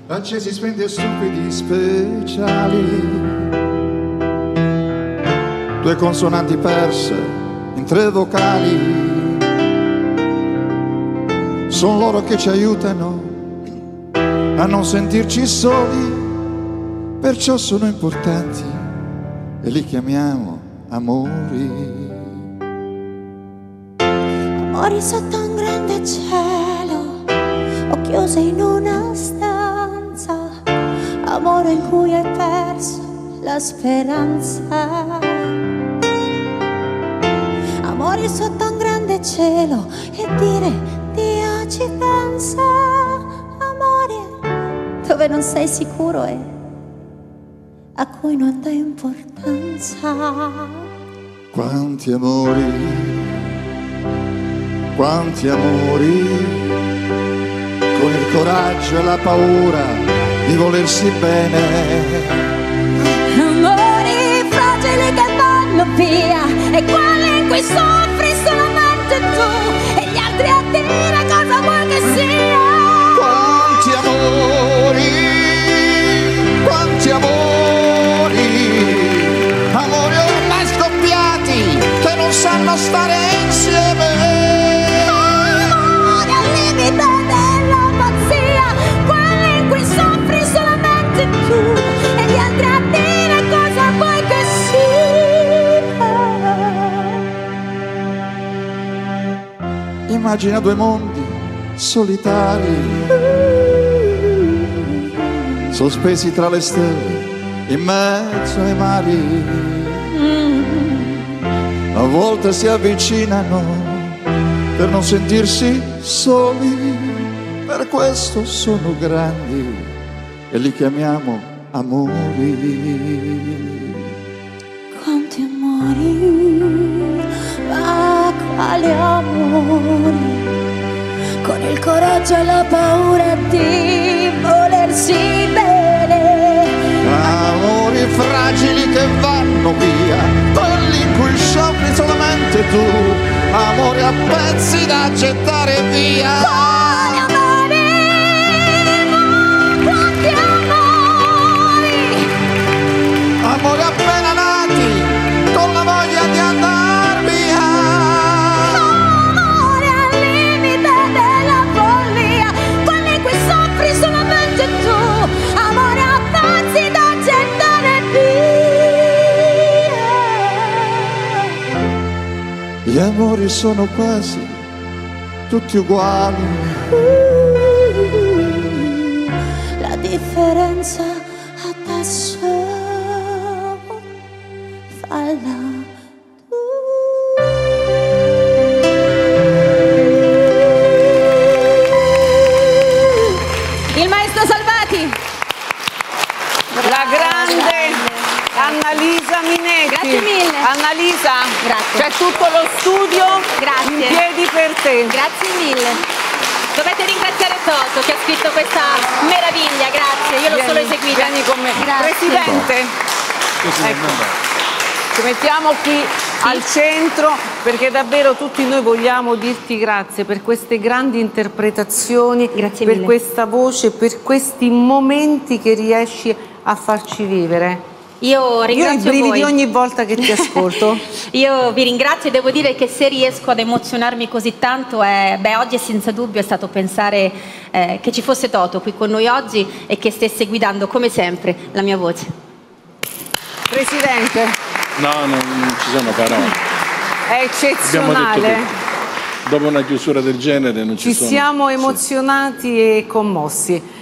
accesi, spenti e stupidi speciali, due consonanti perse in tre vocali. Sono loro che ci aiutano a non sentirci soli, perciò sono importanti e li chiamiamo amori. Amori sotto un grande cielo o chiuse in una stanza, amore in cui hai perso la speranza. Amori sotto un grande cielo e dire Dio ci pensa. Amore dove non sei sicuro e a cui non dai importanza. Quanti amori, quanti amori, con il coraggio e la paura di volersi bene. Amori fragili che vanno via e quelli in cui soffri solamente tu e gli altri a dire cosa vuoi che sia. Quanti amori, quanti amori, amori ormai scoppiati che non sanno stare insieme. Amore al limite della pazzia, quelli in cui soffri solamente tu e gli altri a dire cosa vuoi che sia. Immagina due mondi solitari, sospesi tra le stelle, in mezzo ai mari. A volte si avvicinano per non sentirsi soli, per questo sono grandi e li chiamiamo amori. Quanti amori, ma quali amori, con il coraggio e la paura di volersi bene. Amori fragili che vanno via, quelli in cui soffri solamente tu, amore a pezzi da gettare via. Quali amori, ma quanti amori, Amore appena nati, con la voglia di andar via. amore al limite della follia, quelli in cui soffri solamente tu, amore a pezzi da gettare via. Gli amori sono quasi tutti uguali, La differenza adesso falla tu. Il maestro Salvati. La grande Annalisa Minetti. Grazie mille. Annalisa, Grazie. c'è tutto lo studio Grazie. in piedi per te. Grazie mille. Dovete ringraziare Toto che ha scritto questa meraviglia, grazie, io l'ho solo eseguita. Vieni con me. Grazie. Presidente, ecco, ci mettiamo qui al centro perché davvero tutti noi vogliamo dirti grazie per queste grandi interpretazioni, Grazie per mille. questa voce, per questi momenti che riesci a farci vivere. Io Io ho i ringrazio brividi voi. ogni volta che ti ascolto. Io vi ringrazio e devo dire che se riesco ad emozionarmi così tanto, oggi senza dubbio è stato pensare che ci fosse Toto qui con noi oggi e che stesse guidando come sempre la mia voce. Presidente, No, non ci sono parole. è Abbiamo detto eccezionale. tutto. Dopo una chiusura del genere non ci Ci sono. siamo Sì. emozionati e commossi.